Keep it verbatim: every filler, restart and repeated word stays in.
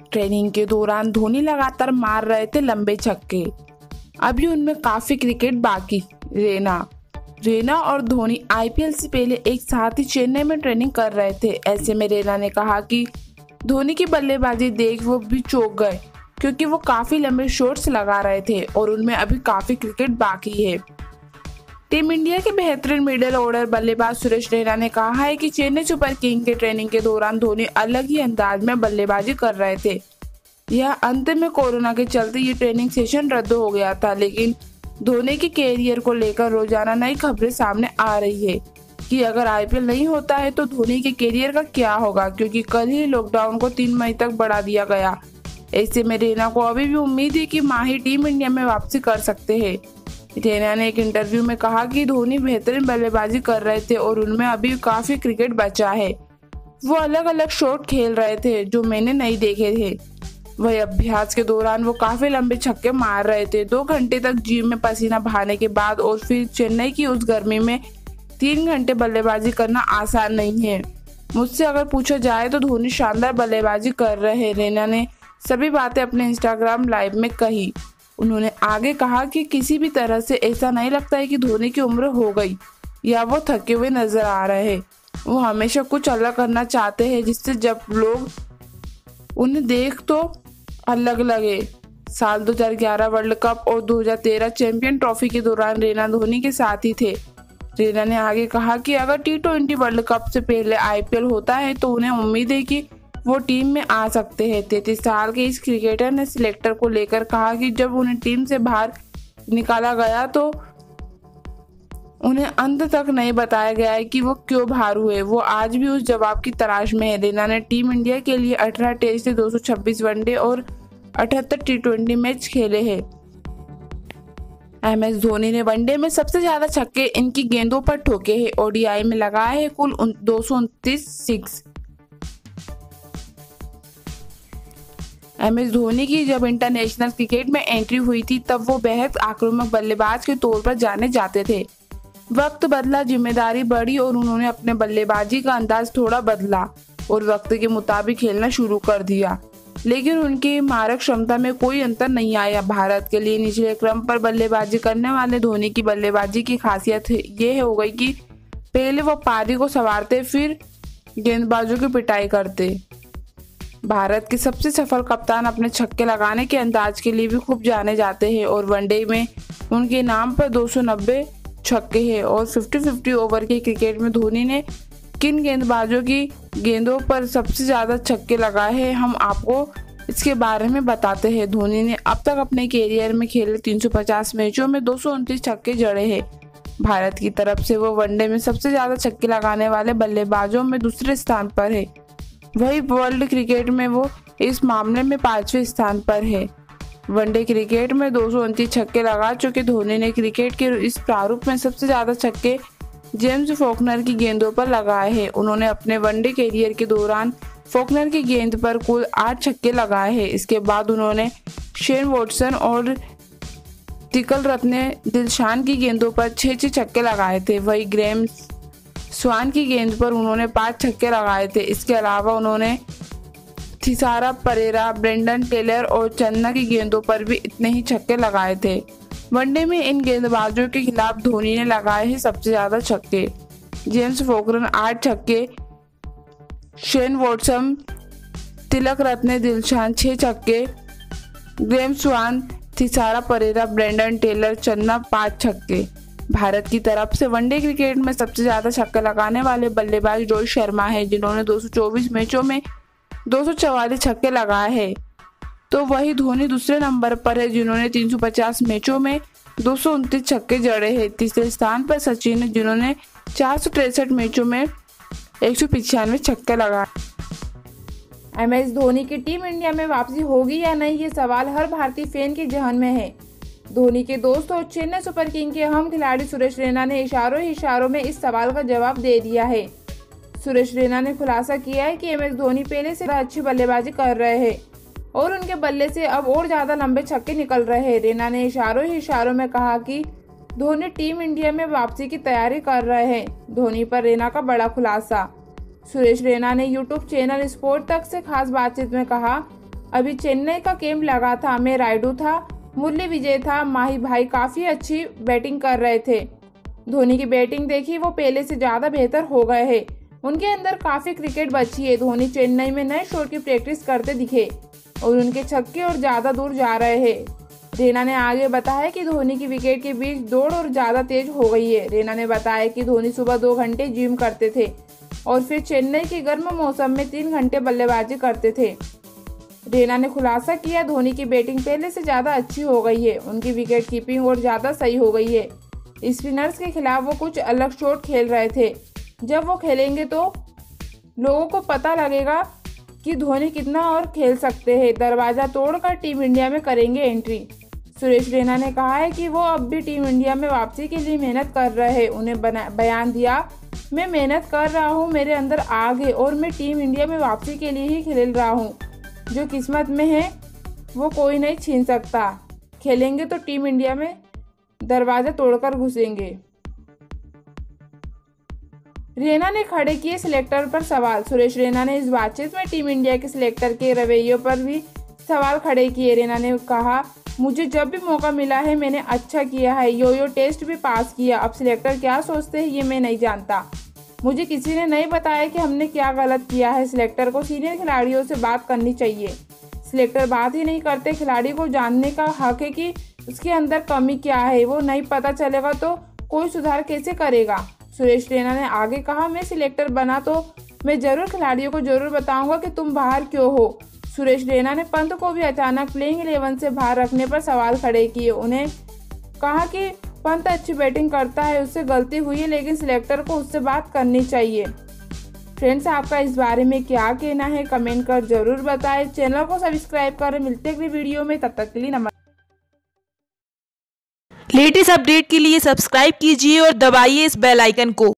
Training के दौरान धोनी लगातार मार रहे थे लंबे छक्के। अभी उनमें काफी क्रिकेट बाकी। रैना रैना और धोनी आईपीएल से पहले एक साथ ही चेन्नई में ट्रेनिंग कर रहे थे। ऐसे में रैना ने कहा कि धोनी की बल्लेबाजी देख वो भी चौंक गए, क्योंकि वो काफी लंबे शॉट्स लगा रहे थे और उनमें अभी काफी क्रिकेट बाकी है। टीम इंडिया के बेहतरीन मिडिल ऑर्डर बल्लेबाज सुरेश रैना ने कहा है कि चेन्नई सुपर किंग के ट्रेनिंग के दौरान धोनी अलग ही अंदाज में बल्लेबाजी कर रहे थे। यह अंत में कोरोना के चलते ये ट्रेनिंग सेशन रद्द हो गया था, लेकिन धोनी के कैरियर को लेकर रोजाना नई खबरें सामने आ रही है कि अगर आईपीएल नहीं होता है तो धोनी के कैरियर का क्या होगा, क्योंकि कल ही लॉकडाउन को तीन मई तक बढ़ा दिया गया। ऐसे में रैना को अभी भी उम्मीद है कि माही टीम इंडिया में वापसी कर सकते हैं। रैना ने एक इंटरव्यू में कहा कि धोनी बेहतरीन बल्लेबाजी कर रहे थे और उनमें अभी काफी क्रिकेट बचा है। वो अलग अलग शॉट खेल रहे थे जो मैंने नहीं देखे थे। वही अभ्यास के दौरान वो काफी लंबे छक्के मार रहे थे। दो घंटे तक जिम में पसीना बहाने के बाद और फिर चेन्नई की उस गर्मी में तीन घंटे बल्लेबाजी करना आसान नहीं है। मुझसे अगर पूछा जाए तो धोनी शानदार बल्लेबाजी कर रहे हैं। रैना ने सभी बातें अपने इंस्टाग्राम लाइव में कही। उन्होंने आगे कहा कि किसी भी तरह से ऐसा नहीं लगता है कि धोनी की उम्र हो गई या वो थके हुए नजर आ रहे हैं। वो हमेशा कुछ अलग करना चाहते हैं जिससे जब लोग उन्हें देख तो अलग लगे। साल दो हज़ार ग्यारह वर्ल्ड कप और दो हज़ार तेरह चैंपियन ट्रॉफी के दौरान रैना धोनी के साथ ही थे। रैना ने आगे कहा कि अगर टी ट्वेंटी वर्ल्ड कप से पहले आईपीएल होता है तो उन्हें उम्मीद है कि वो टीम में आ सकते हैं। तैंतीस साल के इस क्रिकेटर ने सिलेक्टर को लेकर कहा कि जब उन्हें टीम से बाहर निकाला गया तो उन्हें अंत तक नहीं बताया गया है कि वो क्यों बाहर हुए। वो आज भी उस जवाब की तलाश में है। रैना ने टीम इंडिया के लिए अठारह टेस्ट, दो सौ छब्बीस वनडे और अठहत्तर टी ट्वेंटी मैच खेले हैं। एम एस धोनी ने वनडे में सबसे ज्यादा छक्के इनकी गेंदों पर ठोके हैं। ओडीआई में लगाए हैं कुल दो सौ उनतीस सिक्स। एम एस धोनी की जब इंटरनेशनल क्रिकेट में एंट्री हुई थी तब वो बेहद आक्रामक बल्लेबाज के तौर पर जाने जाते थे। वक्त बदला, जिम्मेदारी बढ़ी और उन्होंने अपने बल्लेबाजी का अंदाज थोड़ा बदला और वक्त के मुताबिक खेलना शुरू कर दिया, लेकिन उनकी मारक क्षमता में कोई अंतर नहीं आया। भारत के लिए निचले क्रम पर बल्लेबाजी करने वाले धोनी की बल्लेबाजी की खासियत ये हो गई कि पहले वो पारी को संवारते फिर गेंदबाजों की पिटाई करते। भारत के सबसे सफल कप्तान अपने छक्के लगाने के अंदाज के लिए भी खूब जाने जाते हैं और वनडे में उनके नाम पर दो सौ नब्बे छक्के हैं। और पचास पचास ओवर के क्रिकेट में धोनी ने किन गेंदबाजों की गेंदों पर सबसे ज्यादा छक्के लगाए हैं, हम आपको इसके बारे में बताते हैं। धोनी ने अब तक अपने कैरियर में खेले तीन सौ पचास मैचों में दो सौ उनतीस छक्के जड़े हैं। भारत की तरफ से वो वनडे में सबसे ज्यादा छक्के लगाने वाले बल्लेबाजों में दूसरे स्थान पर है। वही वर्ल्ड क्रिकेट में वो इस मामले में पांचवें स्थान पर है। वनडे क्रिकेट में दो सौ उनतीस छक्के लगा चुके धोनी ने क्रिकेट के इस प्रारूप में सबसे ज्यादा छक्के जेम्स फॉकनर की गेंदों पर लगाए हैं। उन्होंने अपने वनडे कैरियर के दौरान फॉकनर की गेंद पर कुल आठ छक्के लगाए हैं। इसके बाद उन्होंने शेन वॉटसन और तिलक रत्ने दिलशान की गेंदों पर छह छह छक्के लगाए थे। वही ग्रेम स्वान की गेंद पर उन्होंने पांच छक्के लगाए थे। इसके अलावा उन्होंने थिसारा परेरा, ब्रेंडन टेलर और चन्ना की गेंदों पर भी इतने ही छक्के लगाए थे। वनडे में इन गेंदबाजों के खिलाफ धोनी ने लगाए हैं सबसे ज्यादा छक्के। जेम्स फॉकनर आठ छक्के, Shane Watson, Tillakaratne Dilshan छह छक्के, Graeme Swann, Thisara Perera, Brendon Taylor, Channa पांच छक्के। भारत की तरफ से वनडे क्रिकेट में सबसे ज्यादा छक्के लगाने वाले बल्लेबाज रोहित शर्मा है, जिन्होंने दो सौ चौबीस मैचों में दो सौ चौवालीस छक्के लगाए हैं। तो वही धोनी दूसरे नंबर पर है, जिन्होंने तीन सौ पचास मैचों में दो सौ उनतीस छक्के जड़े हैं। तीसरे स्थान पर सचिन है, जिन्होंने चार सौ तिरसठ मैचों में एक सौ पिचानवे छक्के लगाए। एम एस धोनी की टीम इंडिया में वापसी होगी या नहीं, ये सवाल हर भारतीय फैन के जहन में है। धोनी के दोस्त और चेन्नई सुपर किंग के अहम खिलाड़ी सुरेश रैना ने इशारों ही इशारों में इस सवाल का जवाब दे दिया है। सुरेश रैना ने खुलासा किया है कि एम एस धोनी पहले से अच्छी बल्लेबाजी कर रहे हैं और उनके बल्ले से अब और ज्यादा लंबे छक्के निकल रहे हैं। रैना ने इशारों ही इशारों में कहा कि धोनी टीम इंडिया में वापसी की तैयारी कर रहे हैं। धोनी पर रैना का बड़ा खुलासा। सुरेश रैना ने यूट्यूब चैनल स्पोर्ट तक से खास बातचीत में कहा अभी चेन्नई का कैंप लगा था, मैं रायडू था, मुरली विजय था, माही भाई काफ़ी अच्छी बैटिंग कर रहे थे। धोनी की बैटिंग देखी, वो पहले से ज़्यादा बेहतर हो गए हैं, उनके अंदर काफ़ी क्रिकेट बची है। धोनी चेन्नई में नए शॉट की प्रैक्टिस करते दिखे और उनके छक्के और ज़्यादा दूर जा रहे हैं। रैना ने आगे बताया कि धोनी की विकेट के बीच दौड़ और ज़्यादा तेज हो गई है। रैना ने बताया कि धोनी सुबह दो घंटे जिम करते थे और फिर चेन्नई के गर्म मौसम में तीन घंटे बल्लेबाजी करते थे। रैना ने खुलासा किया, धोनी की बैटिंग पहले से ज़्यादा अच्छी हो गई है, उनकी विकेट कीपिंग और ज़्यादा सही हो गई है। स्पिनर्स के खिलाफ वो कुछ अलग शॉट खेल रहे थे, जब वो खेलेंगे तो लोगों को पता लगेगा कि धोनी कितना और खेल सकते हैं। दरवाज़ा तोड़कर टीम इंडिया में करेंगे एंट्री। सुरेश रैना ने कहा है कि वो अब भी टीम इंडिया में वापसी के लिए मेहनत कर रहे हैं। उन्हें बयान दिया, मैं मेहनत कर रहा हूँ, मेरे अंदर आग है और मैं टीम इंडिया में वापसी के लिए ही खेल रहा हूँ। जो किस्मत में है वो कोई नहीं छीन सकता। खेलेंगे तो टीम इंडिया में दरवाज़ा तोड़कर घुसेंगे। रैना ने खड़े किए सिलेक्टर पर सवाल। सुरेश रैना ने इस बातचीत में टीम इंडिया के सिलेक्टर के रवैये पर भी सवाल खड़े किए। रैना ने कहा, मुझे जब भी मौका मिला है मैंने अच्छा किया है, यो यो टेस्ट भी पास किया। अब सिलेक्टर क्या सोचते हैं ये मैं नहीं जानता, मुझे किसी ने नहीं बताया कि हमने क्या गलत किया है। सिलेक्टर को सीनियर खिलाड़ियों से बात करनी चाहिए। सिलेक्टर बात ही नहीं करते। खिलाड़ी को जानने का हक है कि उसके अंदर कमी क्या है, वो नहीं पता चलेगा तो कोई सुधार कैसे करेगा। सुरेश रैना ने आगे कहा, मैं सिलेक्टर बना तो मैं जरूर खिलाड़ियों को जरूर बताऊंगा कि तुम बाहर क्यों हो। सुरेश रैना ने पंत को भी अचानक प्लेइंग इलेवन से बाहर रखने पर सवाल खड़े किए। उन्हें कहा कि पंत अच्छी बैटिंग करता है, उससे गलती हुई है, लेकिन सिलेक्टर को उससे बात करनी चाहिए। फ्रेंड्स, आपका इस बारे में क्या कहना है कमेंट कर जरूर बताएं। चैनल को सब्सक्राइब करें। मिलते अगली वीडियो में, तब तक के लिए नमस्कार। लेटेस्ट अपडेट के लिए सब्सक्राइब कीजिए और दबाइए इस बेल आइकन को।